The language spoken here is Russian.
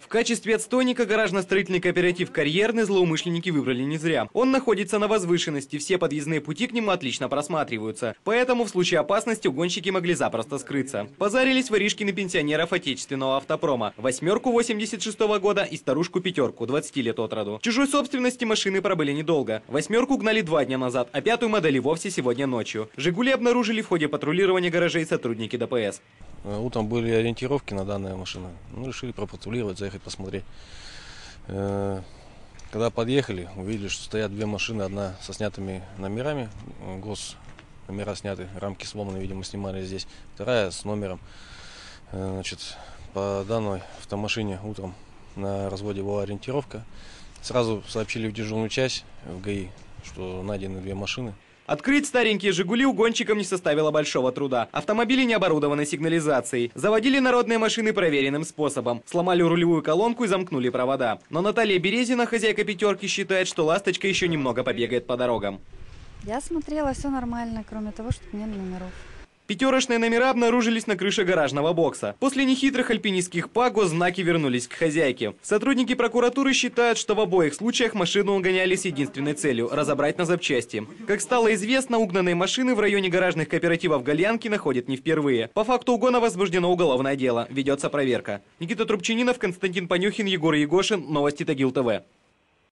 В качестве отстойника гаражно-строительный кооператив «Карьерный» злоумышленники выбрали не зря. Он находится на возвышенности, все подъездные пути к нему отлично просматриваются. Поэтому в случае опасности угонщики могли запросто скрыться. Позарились воришки на пенсионеров отечественного автопрома. Восьмерку 86-го года и старушку пятерку, 20 лет от роду. В чужой собственности машины пробыли недолго. Восьмерку гнали 2 дня назад, а пятую модель и вовсе сегодня ночью. «Жигули» обнаружили в ходе патрулирования гаражей сотрудники ДПС. Утром были ориентировки на данную машину. Решили пропатрулировать, заехать посмотреть. Когда подъехали, увидели, что стоят 2 машины. Одна со снятыми номерами, номера сняты, рамки сломаны, видимо, снимали здесь. Вторая с номером. По данной автомашине утром на разводе была ориентировка. Сразу сообщили в дежурную часть, в ГАИ, что найдены 2 машины. Открыть старенькие «Жигули» угонщикам не составило большого труда. Автомобили не оборудованы сигнализацией. Заводили народные машины проверенным способом. Сломали рулевую колонку и замкнули провода. Но Наталья Березина, хозяйка «Пятерки», считает, что «Ласточка» еще немного побегает по дорогам. Я смотрела, все нормально, кроме того, что нет номеров. Пятерочные номера обнаружились на крыше гаражного бокса. После нехитрых альпинистских па госзнаки вернулись к хозяйке. Сотрудники прокуратуры считают, что в обоих случаях машину угоняли с единственной целью – разобрать на запчасти. Как стало известно, угнанные машины в районе гаражных кооперативов Гальянки находят не впервые. По факту угона возбуждено уголовное дело. Ведется проверка. Никита Трубчининов, Константин Панюхин, Егор Егошин. Новости Тагил ТВ.